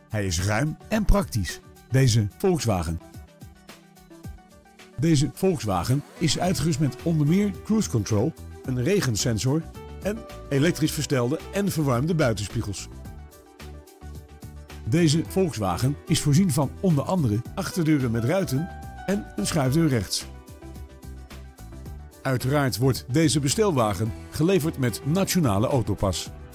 Hij is ruim en praktisch. Deze Volkswagen is uitgerust met onder meer cruise control, een regensensor en elektrisch verstelde en verwarmde buitenspiegels. Deze Volkswagen is voorzien van onder andere achterdeuren met ruiten en een schuifdeur rechts. Uiteraard wordt deze bestelwagen geleverd met Nationale Autopas.